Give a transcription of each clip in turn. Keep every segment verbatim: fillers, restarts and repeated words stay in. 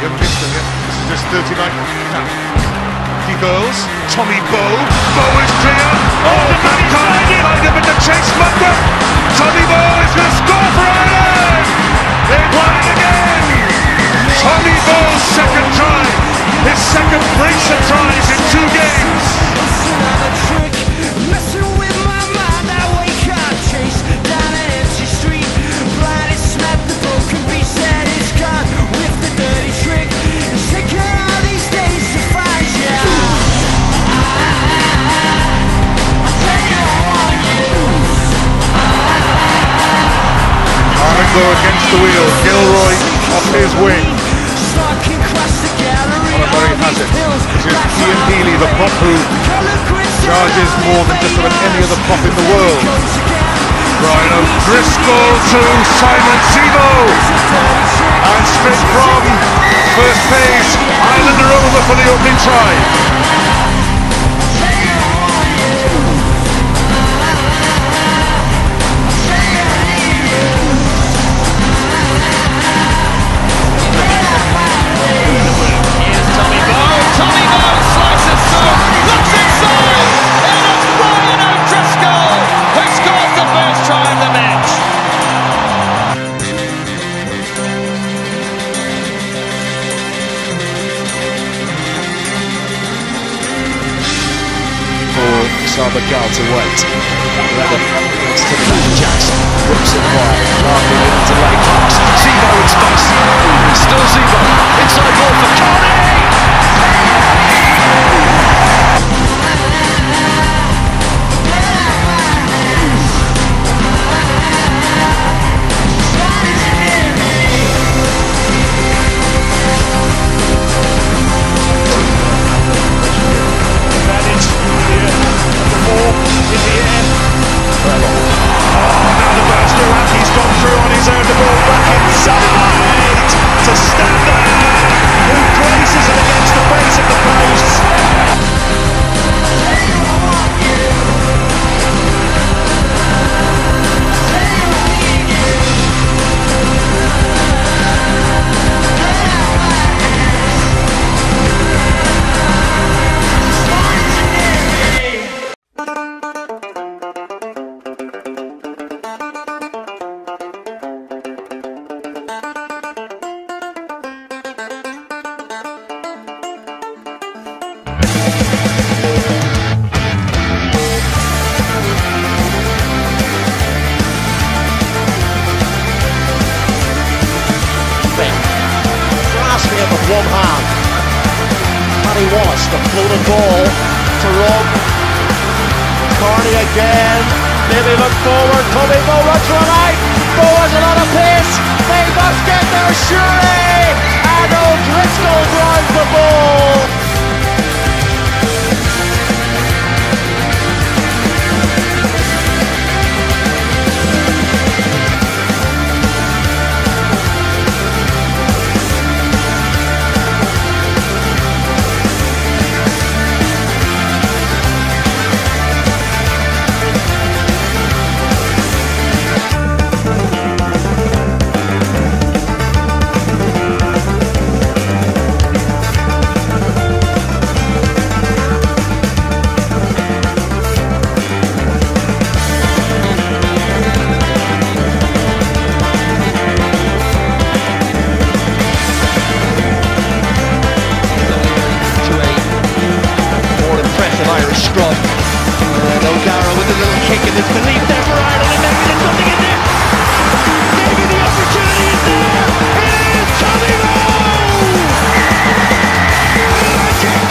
young Winston, yeah. This is just thirty-nine cap. He goes, Tommy Bowe, Bowe is clear. Oh, Mankind lined up in the chase, Mugger. Tommy Bowe is going to score for Ireland. They won it again. Tommy Bowe's second try, his second brace of tries in two games. Go against the wheel, Gilroy off his wing. Montgomery has it. This is Ian Healy, the prop who charges more than just about any other prop in the world. Brian O'Driscoll to Simon Zebo. And straight from first base, Ireland are over for the opening try. Sabagal to wait. Leather gets to the back. Jackson whips it wide. Larkin into late pass. Zebo in space. Still Zebo. Inside ball for Carney. With one hand, Paddy Wallace, the floated ball to Rob. Carney again, maybe look forward, Tommy Bowe runs for a line. Bowe has a lot of pace, they must get there surely, and O'Driscoll drives the ball. There's belief there for Ireland, and maybe there's something in there. Maybe the opportunity is there. It is Tommy Bowe! Magic!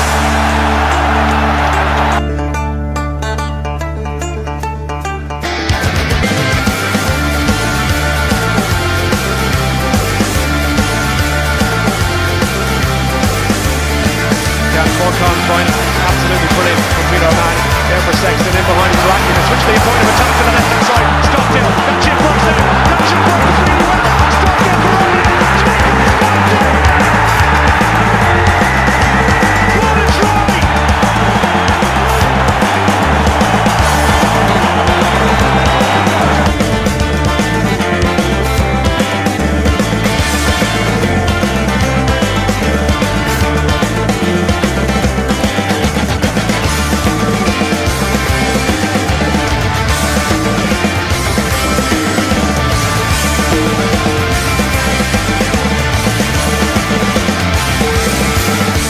Yeah, Morcon point, absolutely brilliant from Peter O'Mahony. There for Sexton, in behind his rack, and a switch the point of attack to the left hand side, stopped him.